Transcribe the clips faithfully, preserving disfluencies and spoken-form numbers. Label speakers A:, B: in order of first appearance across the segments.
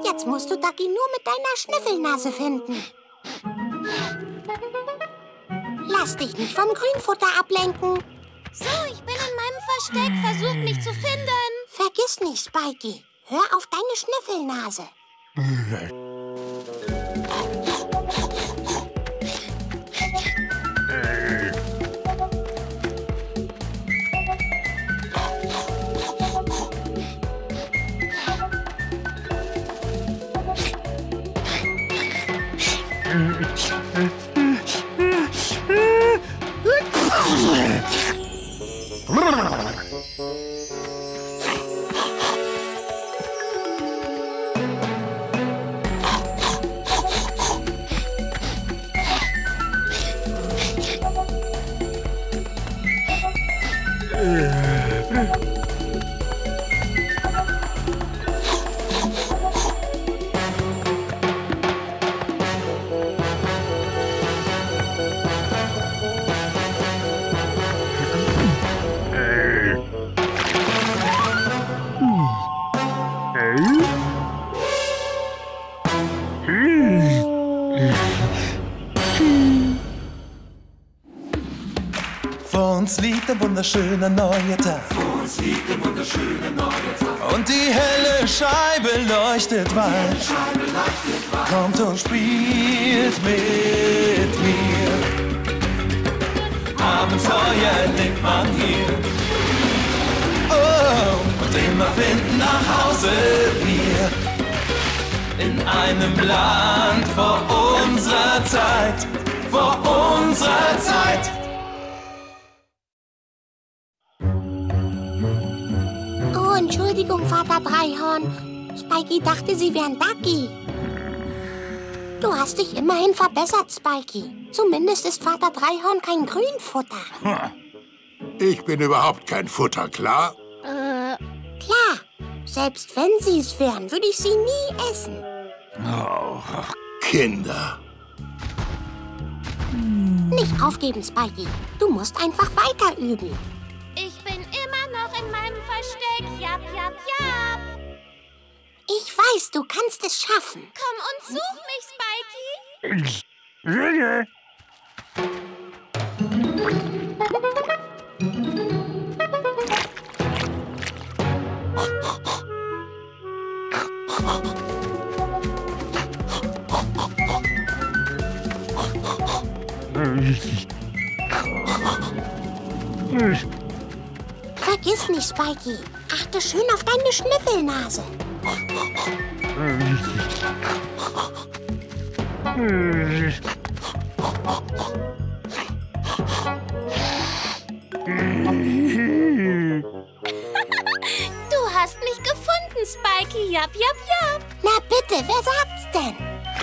A: Jetzt musst du Ducky nur mit deiner Schnüffelnase finden. Lass dich nicht vom Grünfutter ablenken.
B: So, ich bin in meinem Versteck. Versucht mich zu finden.
A: Vergiss nicht, Spikey. Hör auf deine Schnüffelnase.
C: Vor uns liegt ein wunderschöner neuer Tag.
D: Vor uns liegt ein wunderschöner neuer Tag.
C: Und die helle Scheibe leuchtet weit.
D: Die Scheibe leuchtet weit.
C: Kommt und spielt mit mir. Abenteuer lebt man hier. Oh, und immer finden nach Hause wir. In einem Land vor unserer Zeit. Vor unserer Zeit.
A: Oh, Entschuldigung, Vater Dreihorn. Spikey dachte, sie wären Ducky. Du hast dich immerhin verbessert, Spikey. Zumindest ist Vater Dreihorn kein Grünfutter.
E: Ich bin überhaupt kein Futter, klar?
A: Äh, klar. Selbst wenn sie es wären, würde ich sie nie essen.
E: Oh, Kinder.
A: Nicht aufgeben, Spikey. Du musst einfach weiter üben.
B: Ich bin immer noch in meinem Versteck. Jap, jap, jap.
A: Ich weiß, du kannst es schaffen.
B: Komm und such mich, Spikey.
A: Vergiss nicht, Spikey. Achte schön auf deine Schnüffelnase.
B: Du hast mich gefunden, Spikey. Jap, jap, jap.
A: Na bitte, wer sagt's denn?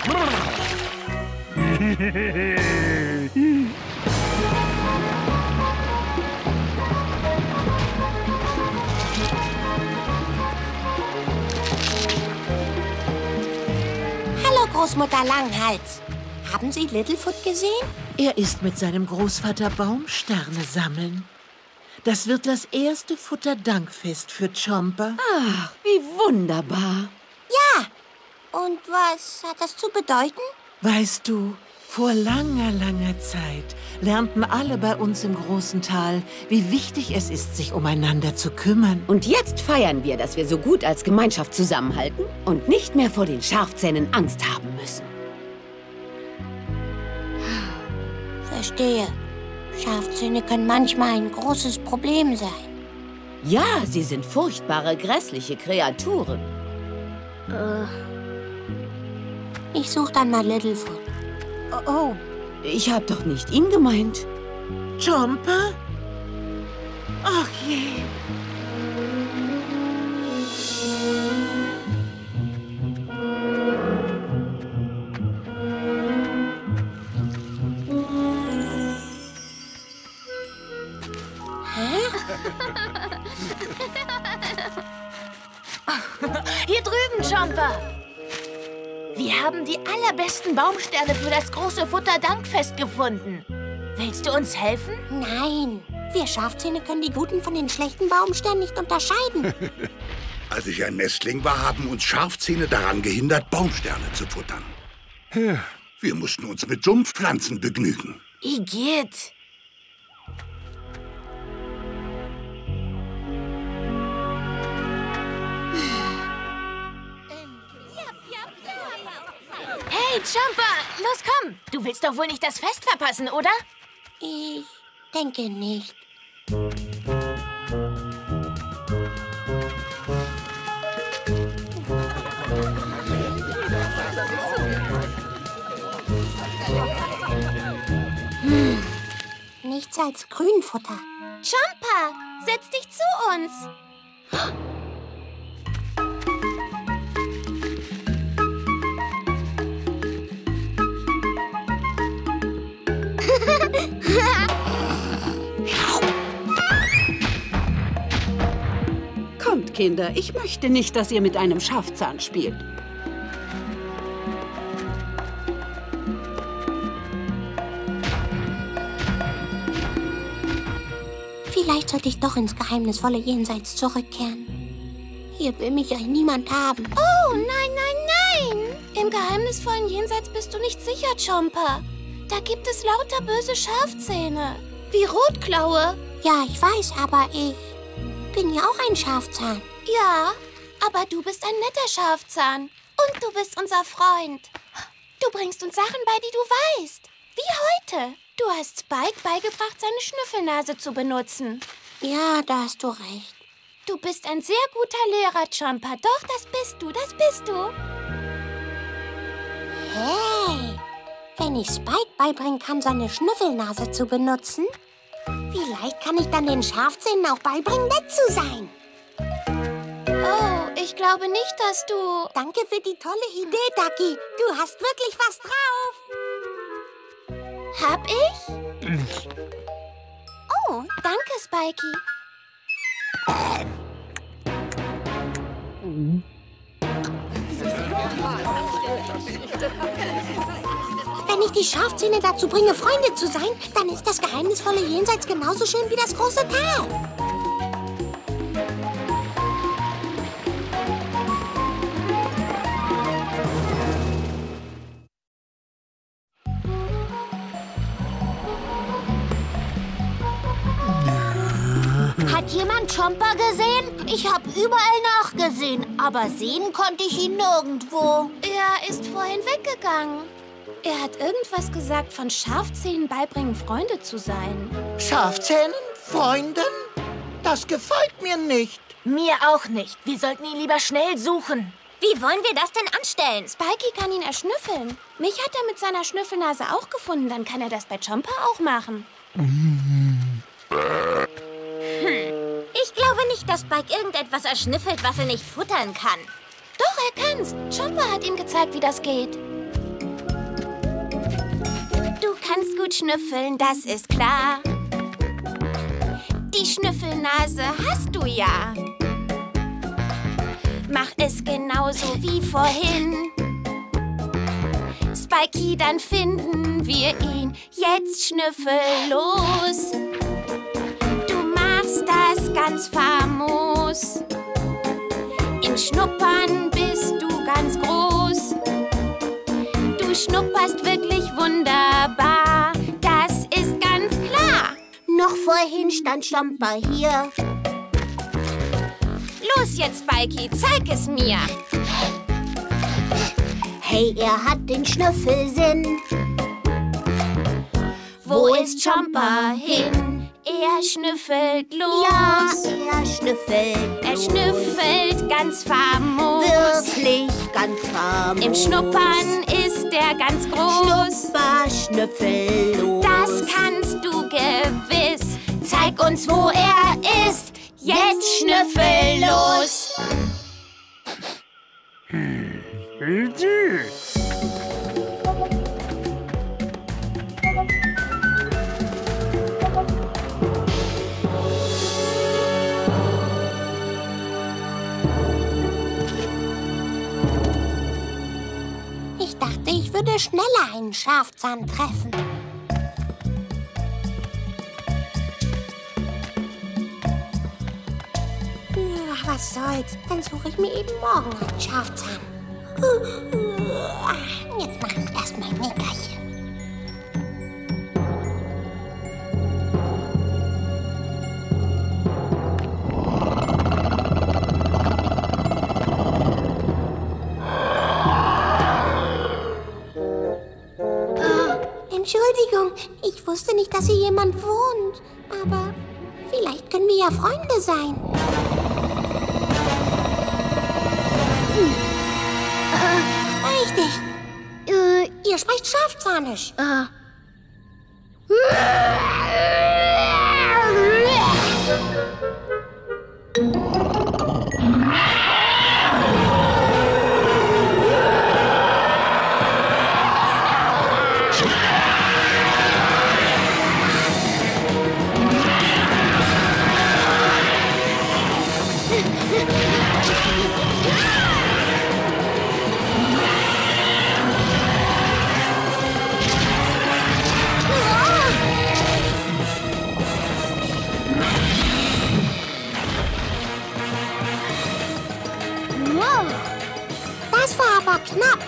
A: Hallo, Großmutter Langhals. Haben Sie Littlefoot gesehen?
F: Er ist mit seinem Großvater Baumsterne sammeln. Das wird das erste Futterdankfest für Chomper.
G: Ach, wie wunderbar.
A: Ja. Und was hat das zu bedeuten?
F: Weißt du, vor langer, langer Zeit lernten alle bei uns im großen Tal, wie wichtig es ist, sich umeinander zu kümmern.
G: Und jetzt feiern wir, dass wir so gut als Gemeinschaft zusammenhalten und nicht mehr vor den Scharfzähnen Angst haben müssen.
A: Verstehe. Scharfzähne können manchmal ein großes Problem sein.
G: Ja, sie sind furchtbare, grässliche Kreaturen.
A: Äh, ich suche dann mal Littlefoot.
G: Oh, oh, ich hab doch nicht ihn gemeint.
F: Chomper? Ach je.
B: Hier drüben, Chomper. Wir haben die allerbesten Baumsterne für das große Futterdankfest gefunden. Willst du uns helfen?
A: Nein, wir Schafzähne können die guten von den schlechten Baumsternen nicht unterscheiden.
E: Als ich ein Nestling war, haben uns Scharfzähne daran gehindert, Baumsterne zu futtern. Ja, wir mussten uns mit Sumpfpflanzen begnügen.
B: Igitt. Hey, Jumper, los komm. Du willst doch wohl nicht das Fest verpassen, oder?
A: Ich denke nicht. Hm. Nichts als Grünfutter.
H: Jumper, setz dich zu uns.
G: Kommt, Kinder, ich möchte nicht, dass ihr mit einem Schafzahn spielt.
A: Vielleicht sollte ich doch ins geheimnisvolle Jenseits zurückkehren. Hier will mich ja niemand haben.
H: Oh, nein, nein, nein! Im geheimnisvollen Jenseits bist du nicht sicher, Jumper. Da gibt es lauter böse Schafzähne. Wie Rotklaue.
A: Ja, ich weiß, aber ich bin ja auch ein Schafzahn.
H: Ja, aber du bist ein netter Schafzahn. Und du bist unser Freund. Du bringst uns Sachen bei, die du weißt. Wie heute. Du hast Spike beigebracht, seine Schnüffelnase zu benutzen.
A: Ja, da hast du recht.
H: Du bist ein sehr guter Lehrer, Jumper. Doch, das bist du, das bist du.
A: Hey, wenn ich Spike beibringen kann, seine Schnüffelnase zu benutzen, vielleicht kann ich dann den Schafzähnen auch beibringen, nett zu sein.
H: Oh, ich glaube nicht, dass du...
A: Danke für die tolle Idee, Ducky. Du hast wirklich was drauf.
H: Hab ich? Oh, danke, Spikey.
A: Wenn ich die Schafzähne dazu bringe, Freunde zu sein, dann ist das geheimnisvolle Jenseits genauso schön wie das große Tal.
I: Hat jemand Jumper gesehen? Ich habe überall nachgesehen, aber sehen konnte ich ihn nirgendwo.
H: Er ist vorhin weggegangen. Er hat irgendwas gesagt von Schafzähnen beibringen, Freunde zu sein.
J: Schafzähnen? Freunden? Das gefällt mir nicht.
B: Mir auch nicht. Wir sollten ihn lieber schnell suchen.
I: Wie wollen wir das denn anstellen?
H: Spikey kann ihn erschnüffeln. Mich hat er mit seiner Schnüffelnase auch gefunden. Dann kann er das bei Jumper auch machen.
I: Hm. Ich glaube nicht, dass Spike irgendetwas erschnüffelt, was er nicht futtern kann.
H: Doch, er kann's. Jumper hat ihm gezeigt, wie das geht. Du kannst gut schnüffeln, das ist klar. Die Schnüffelnase hast du ja. Mach es genauso wie vorhin. Spikey, dann finden wir ihn. Jetzt schnüffel los. Du machst das ganz famos. Im Schnuppern bist du ganz groß. Du schnupperst wirklich wunderbar. Das ist ganz klar.
I: Noch vorhin stand Jumper hier.
H: Los jetzt, Spikey, zeig es mir.
I: Hey, er hat den Schnüffelsinn.
H: Wo ist Jumper hin? Er schnüffelt los.
I: Ja, er schnüffelt
H: Er
I: los.
H: schnüffelt ganz famos.
I: Wirklich ganz famos.
H: Im Schnuppern ist er ganz groß.
I: Schnupper, schnüffellos.
H: Das kannst du gewiss. Zeig uns, wo er ist. Jetzt schnüffel los.
A: Ich dachte, ich würde schneller einen Schafzahn treffen. Aber Was soll's? Dann suche ich mir eben morgen einen Schafzahn. Jetzt mache ich erstmal ein Nickerchen. Entschuldigung, ich wusste nicht, dass hier jemand wohnt. Aber vielleicht können wir ja Freunde sein. Hm. Äh, richtig. Äh, Ihr sprecht Schafzahnisch. Äh. Das war aber knapp.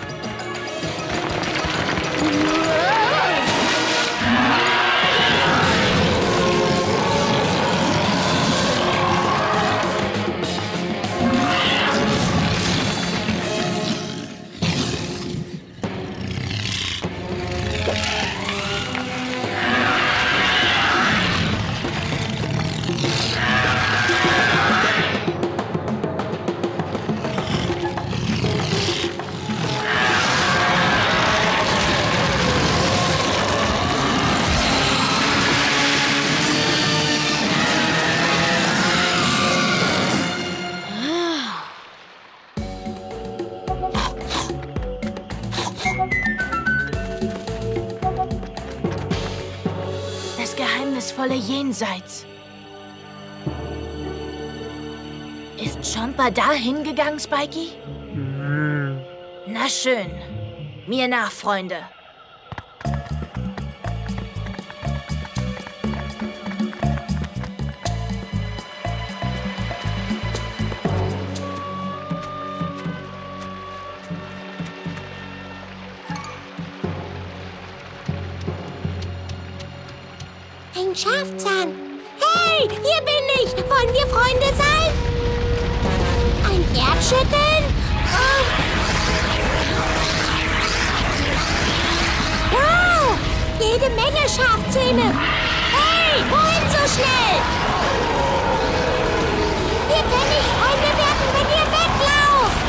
B: Das geheimnisvolle Jenseits. Ist Chomper da hingegangen, Spikey? Na schön. Mir nach, Freunde.
A: Ein Schafzahn. Hey, hier bin ich. Wollen wir Freunde sein? Ein Erdschütteln? Oh. Wow, jede Menge Schafzähne. Hey, wohin so schnell? Wir können nicht Freunde werden, wenn ihr weglauft.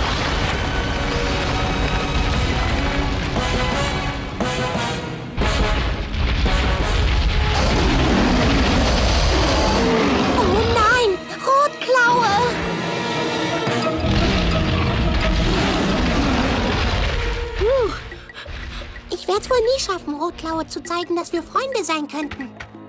A: Oh nein, Rotklaue! Puh. Ich werde es wohl nie schaffen, Rotklaue zu zeigen, dass wir Freunde sein könnten.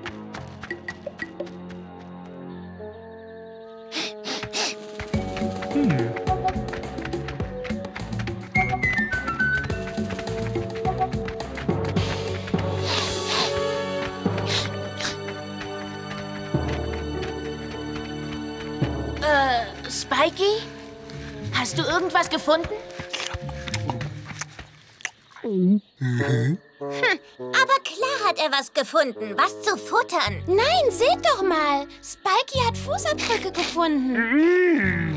B: Äh, Spikey? Hast du irgendwas gefunden?
H: Hm, aber klar hat er was gefunden, was zu futtern.
I: Nein, seht doch mal. Spikey hat Fußabdrücke gefunden.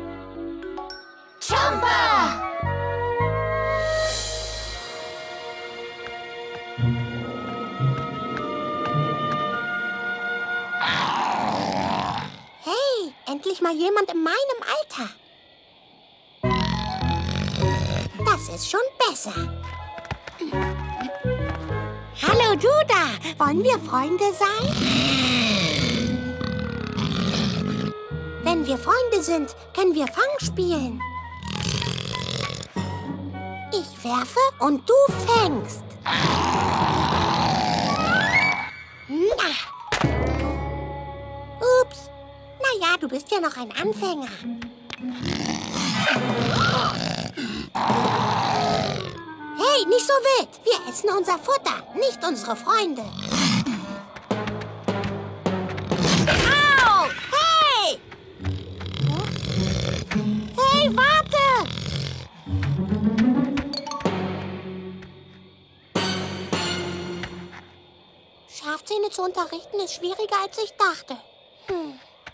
H: Chomper!
A: Hey, endlich mal jemand in meinem Alter. Das ist schon besser. Hallo, du da. Wollen wir Freunde sein? Wenn wir Freunde sind, können wir Fang spielen. Ich werfe und du fängst. Na. Ups. Na ja, du bist ja noch ein Anfänger. Hey, nicht so wild. Wir essen unser Futter, nicht unsere Freunde. Au! Hey! Schafzähne zu unterrichten ist schwieriger, als ich dachte. Hm.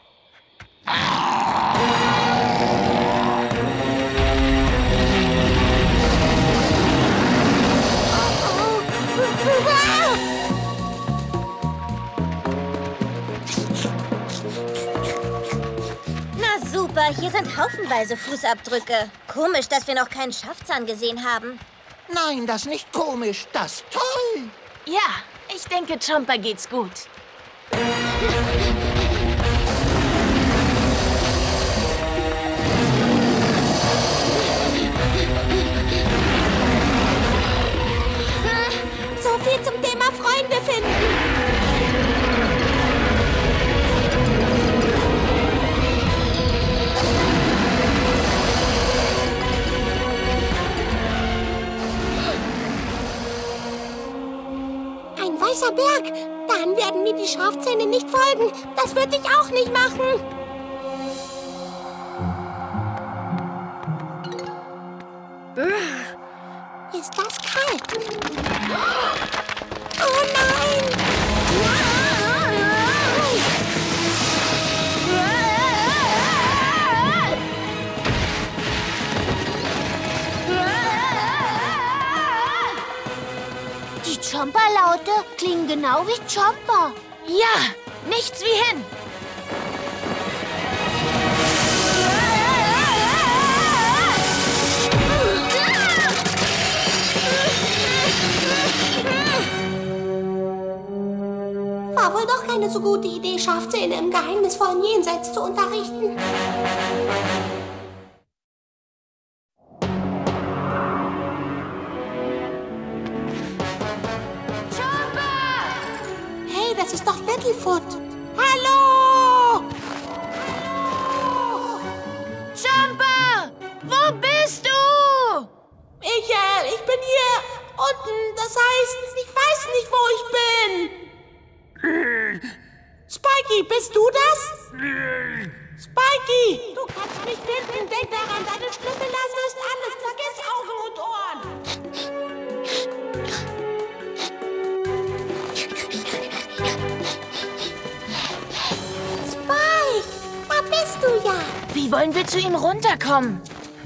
I: Na super, hier sind haufenweise Fußabdrücke. Komisch, dass wir noch keinen Schafzahn gesehen haben.
J: Nein, das ist nicht komisch, das ist toll.
B: Ja, ich denke, Chomper geht's gut.
A: So viel zum Thema Freunde finden. Ein weißer Berg. Dann werden mir die Schafzähne nicht folgen. Das würde ich auch nicht machen. Ist das kalt? Oh nein!
I: Die Chomper-Laute klingen genau wie Chomper.
B: Ja, nichts wie hin.
A: War wohl doch keine so gute Idee, Schafzähne im geheimnisvollen Jenseits zu unterrichten. Hey, das ist doch Littlefoot. Hallo!
B: Chomper! Wo bist du?
A: Ich, äh, ich bin hier unten. Das heißt, ich weiß nicht, wo ich bin. Spikey, bist du das? Spikey! Du kannst mich finden. Denk daran, deine Schlüssellasse ist alles. Vergiss Augen und Ohren. Spike, da bist du ja.
B: Wie wollen wir zu ihm runterkommen?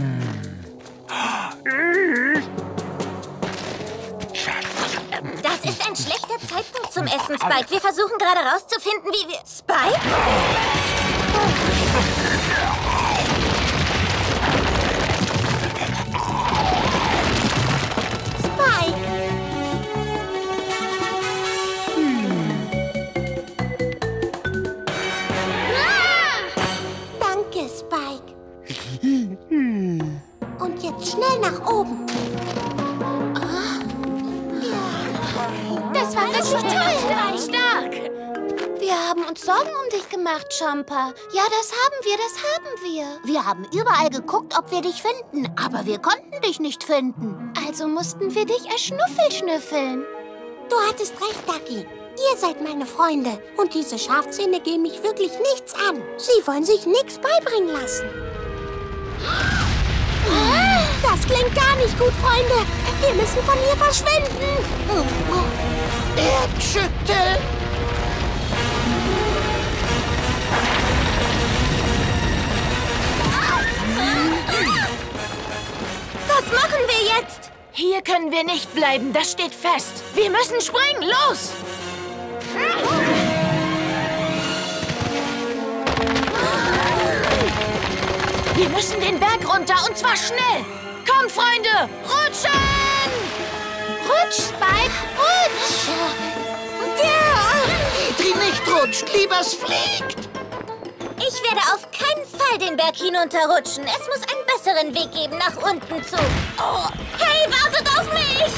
I: Das ist ein schlechter Zeitpunkt zum Essen, Spike. Wir versuchen gerade rauszufinden, wie wir... Spike?
A: Spike! Ah! Danke, Spike. Und jetzt schnell nach oben.
H: Das war wirklich toll.
B: Stark!
H: Wir haben uns Sorgen um dich gemacht, Chomper. Ja, das haben wir, das haben wir.
I: Wir haben überall geguckt, ob wir dich finden, aber wir konnten dich nicht finden.
H: Also mussten wir dich als Schnuffel schnüffeln.
A: Du hattest recht, Ducky. Ihr seid meine Freunde. Und diese Schafzähne gehen mich wirklich nichts an. Sie wollen sich nichts beibringen lassen. Das klingt gar nicht gut, Freunde. Wir müssen von hier verschwinden.
J: Erdschüttel!
I: Was machen wir jetzt?
B: Hier können wir nicht bleiben, das steht fest. Wir müssen springen, los! Wir müssen den Berg runter, und zwar schnell. Kommt, Freunde, rutschen!
H: Rutsch, Spike, rutsch!
J: Die nicht rutscht, lieber es fliegt.
I: Ich werde auf keinen Fall den Berg hinunterrutschen. Es muss einen besseren Weg geben nach unten zu. Oh, hey, wartet auf mich!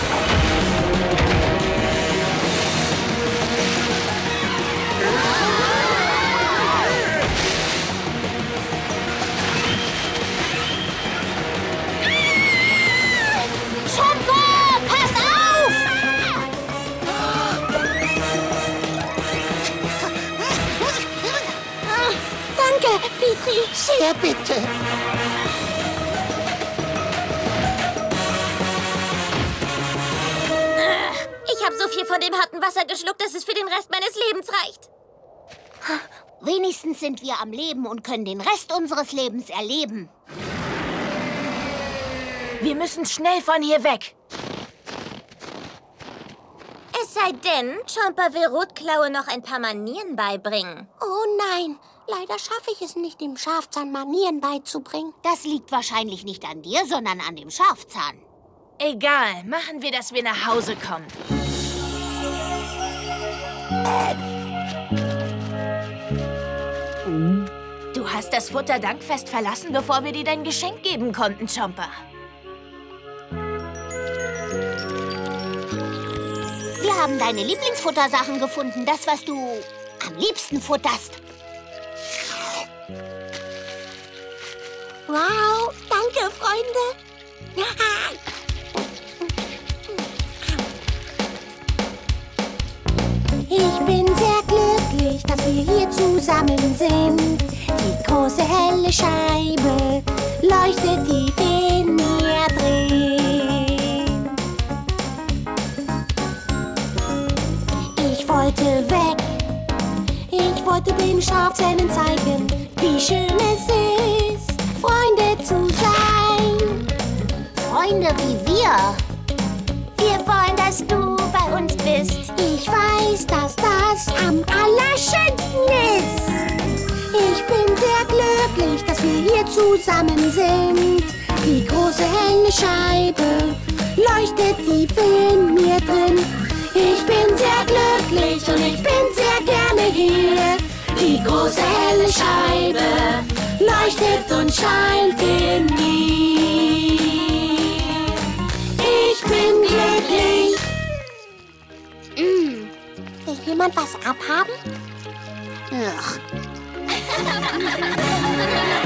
A: Chomper, pass auf! Danke, Petrie.
J: Sehr bitte.
I: Ich habe so viel von dem harten Wasser geschluckt, dass es für den Rest meines Lebens reicht.
A: Wenigstens sind wir am Leben und können den Rest unseres Lebens erleben.
B: Wir müssen schnell von hier weg.
I: Es sei denn, Chomper will Rotklaue noch ein paar Manieren beibringen.
A: Oh nein, leider schaffe ich es nicht, dem Schafzahn Manieren beizubringen. Das liegt wahrscheinlich nicht an dir, sondern an dem Schafzahn.
B: Egal, machen wir, dass wir nach Hause kommen. Du hast das Futterdankfest verlassen, bevor wir dir dein Geschenk geben konnten, Chomper.
A: Wir haben deine Lieblingsfuttersachen gefunden, das, was du am liebsten futterst. Wow, danke, Freunde. Ich bin sehr glücklich, dass wir hier zusammen sind. Die große helle Scheibe leuchtet tief in mir drin. Ich wollte weg, ich wollte den Schafzähnen zeigen, wie schön es ist, Freunde zu sein. Freunde wie wir.
I: Wir wollen, dass du bei uns bist.
A: Ich weiß, dass das am allerschönsten ist. Ich bin sehr glücklich, dass wir hier zusammen sind. Die große helle Scheibe leuchtet tief in mir drin. Ich bin sehr glücklich und ich bin sehr gerne hier. Die große helle Scheibe leuchtet und scheint in mir. Ich bin glücklich. Mm. Will jemand was abhaben? Ugh.